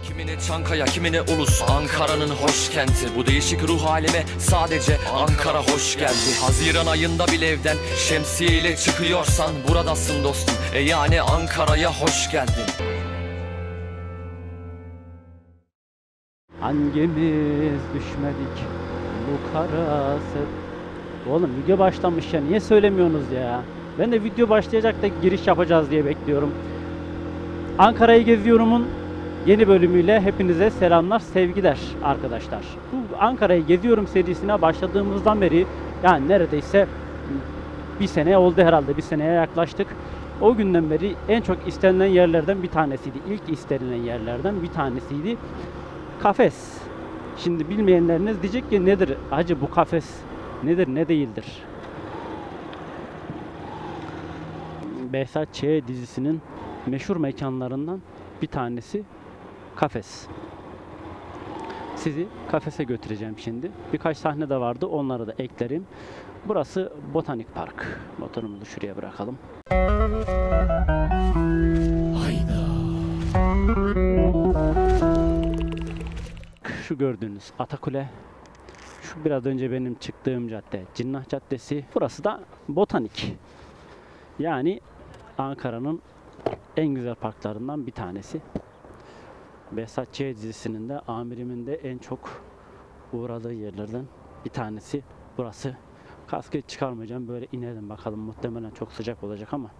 Kimine Çankaya, kimine Ulus, Ankara'nın hoş kenti. Bu değişik ruh halime sadece Ankara hoş geldi. Haziran ayında bile evden şemsiye ile çıkıyorsan buradasın dostum, yani Ankara'ya hoş geldin. Hangimiz düşmedik bu kara Oğlum video başlamış ya, niye söylemiyorsunuz ya? Ben de video başlayacak da giriş yapacağız diye bekliyorum. Ankara'yı geziyorum'un yeni bölümüyle hepinize selamlar, sevgiler arkadaşlar. Bu Ankara'yı geziyorum serisine başladığımızdan beri, yani neredeyse bir sene oldu herhalde, bir seneye yaklaştık. O günden beri en çok istenilen yerlerden bir tanesiydi. İlk istenilen yerlerden bir tanesiydi. Kafes. Şimdi bilmeyenleriniz diyecek ki nedir hacı bu kafes? Nedir ne değildir? Behzat Ç. dizisinin meşhur mekanlarından bir tanesi kafes. Sizi kafese götüreceğim şimdi. Birkaç sahne de vardı, onları da eklerim. Burası Botanik Park. Motorumuzu şuraya bırakalım. Hayda. Şu gördüğünüz Atakule. Şu biraz önce benim çıktığım cadde Cinnah Caddesi. Burası da Botanik. Yani Ankara'nın en güzel parklarından bir tanesi. Behzat Ç. dizisinin de amirimin de en çok uğradığı yerlerden bir tanesi burası. Kasket çıkarmayacağım, böyle inelim bakalım, muhtemelen çok sıcak olacak ama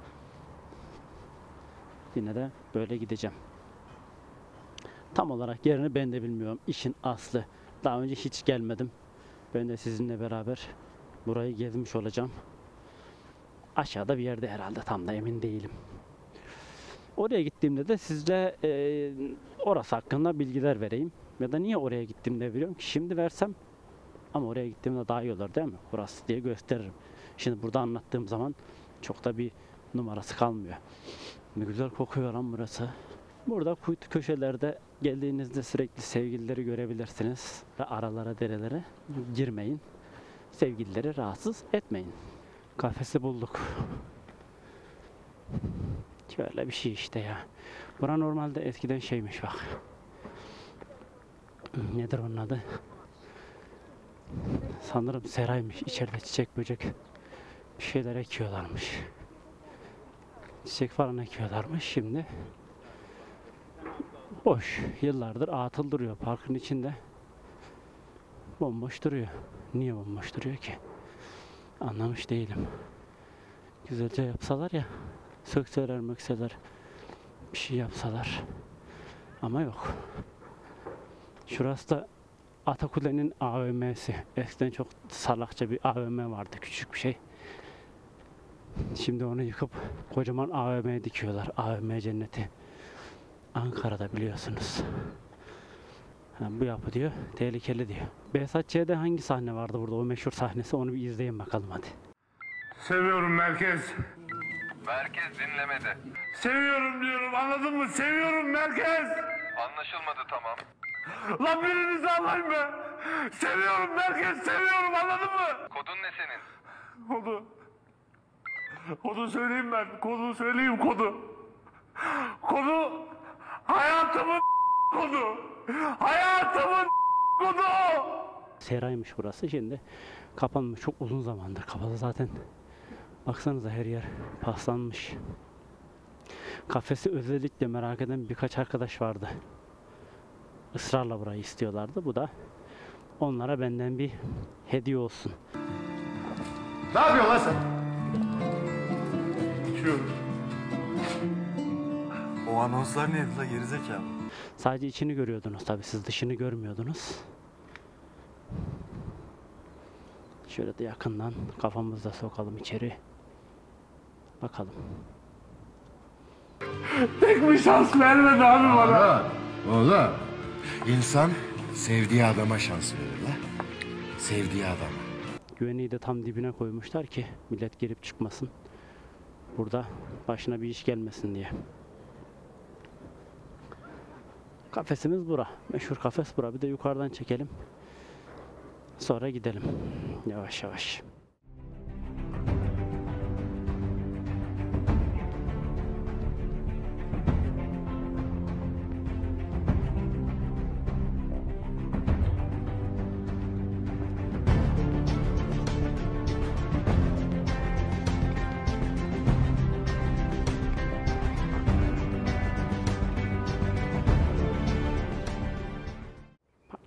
yine de böyle gideceğim. Tam olarak yerini ben de bilmiyorum, işin aslı. Daha önce hiç gelmedim. Ben de sizinle beraber burayı gezmiş olacağım. Aşağıda bir yerde herhalde, tam da emin değilim. Oraya gittiğimde de sizle orası hakkında bilgiler vereyim. Ya da niye oraya gittiğimde biliyorum ki, şimdi versem ama oraya gittiğimde daha iyi olur değil mi? Burası diye gösteririm. Şimdi burada anlattığım zaman çok da bir numarası kalmıyor. Ne güzel kokuyor lan burası. Burada kuytu köşelerde geldiğinizde sürekli sevgilileri görebilirsiniz. Ve aralara, derelere girmeyin. Sevgilileri rahatsız etmeyin. Kafesi bulduk. Şöyle bir şey işte ya. Bura normalde eskiden şeymiş bak. Nedir onun adı? Sanırım seraymış. İçeride çiçek böcek bir şeyler ekiyorlarmış. Çiçek falan ekiyorlarmış. Şimdi boş. Yıllardır atıl duruyor parkın içinde. Bomboş duruyor. Niye bomboş duruyor ki? Anlamış değilim. Güzelce yapsalar ya. Sökseler mökseler. Bir şey yapsalar. Ama yok. Şurası da Atakule'nin AVM'si. Eskiden çok salakça bir AVM vardı. Küçük bir şey. Şimdi onu yıkıp kocaman AVM dikiyorlar. AVM cenneti. Ankara'da biliyorsunuz. Bu yapı diyor, tehlikeli diyor. Behzat Ç'de hangi sahne vardı burada? O meşhur sahnesi, onu bir izleyin bakalım hadi. Seviyorum merkez. Merkez dinlemedi. Seviyorum diyorum, anladın mı? Seviyorum merkez. Anlaşılmadı, tamam. Lan birinizi alayım be. Seviyorum merkez, seviyorum, anladın mı? Kodun ne senin? Kodu. Kodu söyleyeyim ben. Kodu söyleyeyim, kodu. Kodu hayatımın kodu. Hayatımın kodu. Seraymış burası, şimdi kapanmış, çok uzun zamandır kapalı zaten. Baksanıza her yer paslanmış. Kafesi özellikle merak eden birkaç arkadaş vardı. Israrla burayı istiyorlardı. Bu da onlara benden bir hediye olsun. Ne yapıyorsun lan sen? İçiyorum. O anonslar neydi la gerizekalı? Sadece içini görüyordunuz tabii, siz dışını görmüyordunuz. Şöyle de yakından kafamızda sokalım içeri. Bakalım. Tek bir şans vermedi abi bana. Oğlum, insan sevdiği adama şans verir la. Sevdiği adama. Güvenliği de tam dibine koymuşlar ki millet girip çıkmasın. Burada başına bir iş gelmesin diye. Kafesimiz bura. Meşhur kafes bura. Bir de yukarıdan çekelim. Sonra gidelim. Yavaş yavaş.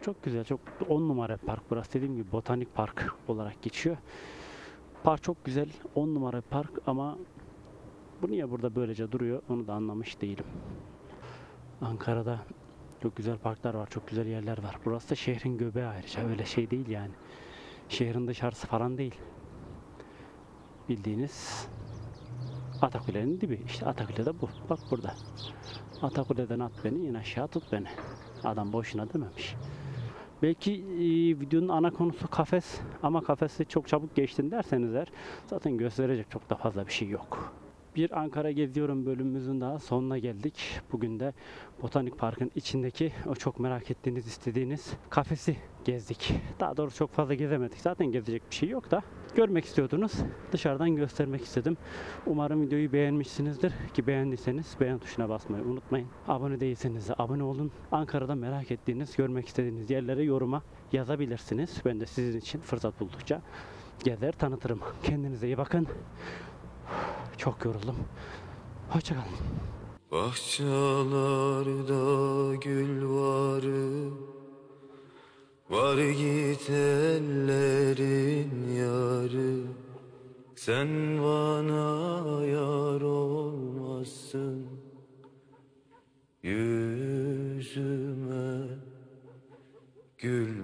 Çok güzel, çok 10 numara park burası. Dediğim gibi botanik park olarak geçiyor. Park çok güzel, 10 numara park ama bu niye burada böylece duruyor onu da anlamış değilim. Ankara'da çok güzel parklar var, çok güzel yerler var. Burası da şehrin göbeği ayrıca, öyle şey değil yani. Şehrin dışarısı falan değil. Bildiğiniz Atakule'nin dibi. İşte Atakule de bu. Bak burada. Atakule'den at beni, in aşağı tut beni. Adam boşuna dememiş. Belki videonun ana konusu kafes ama kafesi çok çabuk geçtin derseniz eğer zaten gösterecek çok da fazla bir şey yok. Bir Ankara geziyorum bölümümüzün daha sonuna geldik. Bugün de Botanik Park'ın içindeki o çok merak ettiğiniz, istediğiniz kafesi gezdik. Daha doğrusu çok fazla gezemedik. Zaten gezecek bir şey yok da görmek istiyordunuz. Dışarıdan göstermek istedim. Umarım videoyu beğenmişsinizdir. Ki beğendiyseniz beğen tuşuna basmayı unutmayın. Abone değilseniz de abone olun. Ankara'da merak ettiğiniz, görmek istediğiniz yerlere yoruma yazabilirsiniz. Ben de sizin için fırsat buldukça gezer tanıtırım. Kendinize iyi bakın. Çok yoruldum. Hoşçakalın. Bahçelerde gül var git ellerin yarı. Sen bana yar olmazsın, yüzüme gül